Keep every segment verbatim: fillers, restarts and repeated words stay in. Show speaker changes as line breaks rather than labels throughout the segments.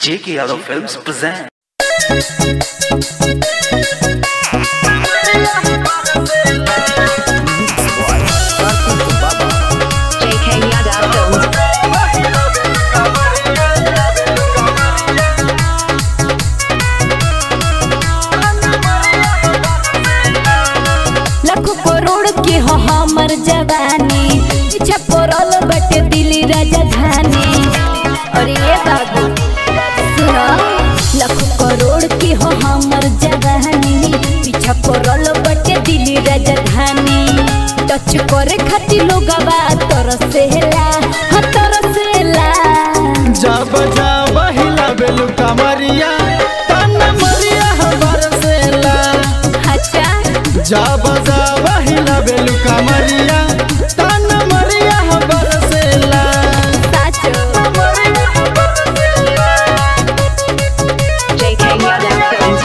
J K Yadav Films present.
J K Yadav Films.
लाखों करोड़ के हो हमर जवानी, पीछे पड़ल बटे दिल्ली राजधानी। अरे ये बाबू सुनो, लाखों करोड़ के हो हमर जवानी, पीछे पड़ल बटे दिल्ली राजधानी। टच करे खातिर लोगवा तरसेला, हाँ तरसेला।
जब जब हिला बेलू कमरिया तन्ना मरिया बरसेला।
अच्छा
जब जब हिला बेलू कमरिया तन्ना मरिया बरसेला।
साचो
J K Yadav Films.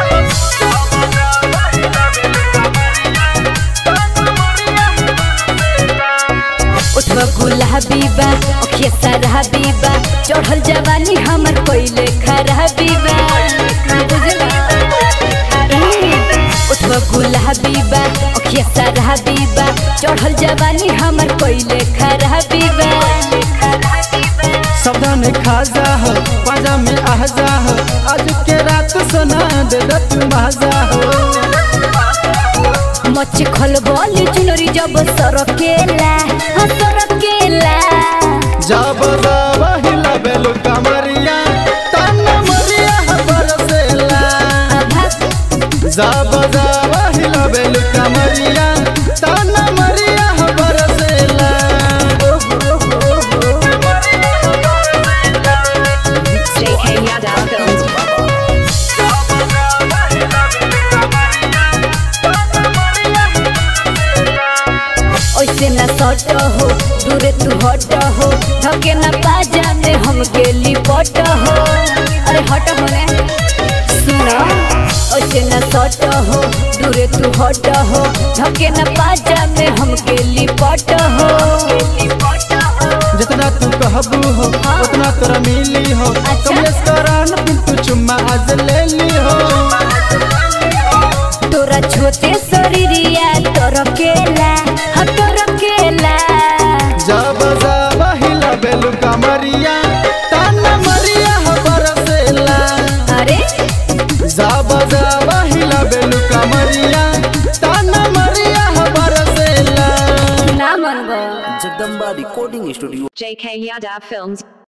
उठवा गुलाबी बा, अखिया शराबी बा, चढ़ल जवानी हमर कोइले खराबी बा। बुझला? उठवा गुलाबी बा, अखिया शराबी बा, चढ़ल जवानी हमर कोइले खराबी बा।
सावधान खाजा हो, पाजा में आजा हो, आज के रात सुना दे दत मजा हो।
मच खल बोली चुनरी जब सरकेला, हाँ सरकेला।
जब जब हिला बेलू कमरिया तन्ना मरिया बरसेला। जब जब हिला बेलू कमरिया तन्ना मरिया बरसेला।
J K Yadav Films.
ओइसे न सट हो, दूरे तू हट हो, धके न पाजा में हमके लिपट हो। अरे हट हो रे सुनो, ओइसे न सट हो, दूरे तू हट हो, धके न पाजा में हमके लिपट हो।
जितना तू कहबू हो उतना तोरा मिली हो।
अच्छा।
कमलेश करान पिंटू चुम्मा आज ले ली हो।
तोरा छोटे शरीरिया तोरा केला, हाँ तोरा केला।
जब जब हिला बेलू कमरिया तन्ना मरिया बरसेला।
अरे
जब जब हिला बेलू कमरिया तन्ना मरिया बरसेला।
ना मनबो।
Jagdamba Recording Studio.
J K Yadav Films.